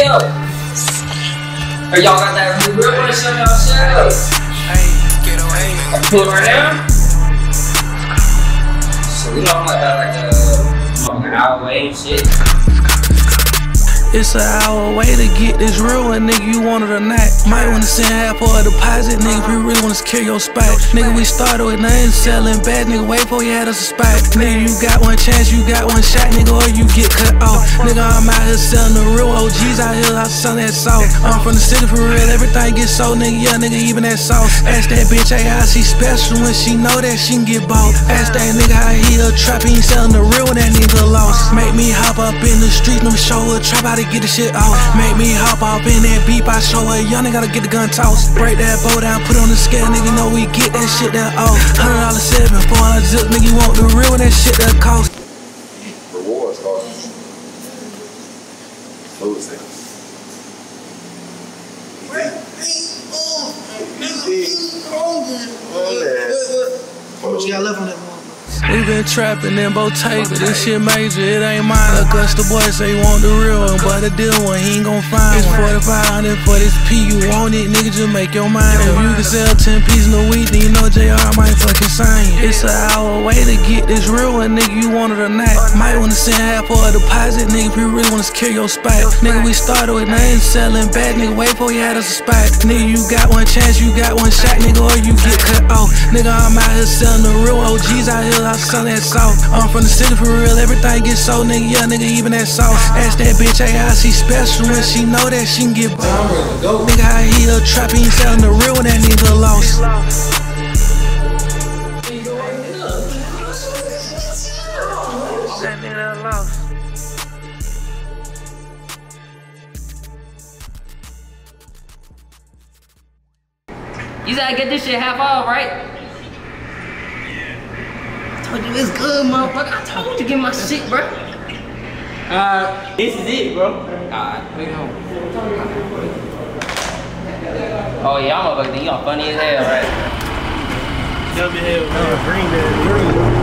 up. Or y'all got that real one to show y'all shit? I pull it right now. So we don't have like an hour away and shit. It's an hour away to get this real one, nigga, you want it or not. Might wanna send half for a deposit, nigga, if you really wanna secure your spot. Nigga, we started with nothing, selling bad, nigga, wait for you had us a spot. Nigga, you got one chance, you got one shot, nigga, or you get cut off. Nigga, I'm out here selling the real OGs out here, I'm selling that sauce. I'm from the city for real, everything gets sold, nigga, yeah, nigga, even that sauce. Ask that bitch, hey, how she special when she know that she can get bought. Ask that nigga how he a trap, he ain't selling the real one, that nigga lost. Make me hop up in the street, them show a trap out to get the shit off. Make me hop off in that beep, I show a young nigga gotta get the gun tossed. Break that bow down, put on the scale, nigga, know we get that shit that off. $100 7, $400 zip, nigga, you want the real one, that shit that cost. Rewards cost food stamps. What you got left on that one? We been trapping in Bottega, this shit major, it ain't minor. Cause the boy say he want the real one, but the deal one, he ain't gon' find one. It's 4,500 for this P, you want it, nigga, just make your mind. If you can sell 10 pieces in a week, then you know JR might fucking sign you. It's an hour away to get this real one, nigga, you want it or not. Might wanna send half for a deposit, nigga, if you really wanna secure your spot. Nigga, we started with nothing, selling bad, nigga, wait for you had us a spot. Nigga, you got one chance, you got one shot, nigga, or you get cut off. Nigga, I'm out here selling the real OGs out here, I'm selling that sauce. I'm from the city for real, everything gets sold, nigga, yeah, nigga, even that sauce. Ask that bitch, hey, how she special when she know that she can get bought. Nigga, how he a trap, he ain't selling the real one, that nigga lost. That nigga lost. You gotta get this shit half off, right? I told you it's good, motherfucker. I told you to get my shit, bro. This is it, bro. Bring it home. Oh yeah, I'm motherfucker. You all funny as hell, right? Green.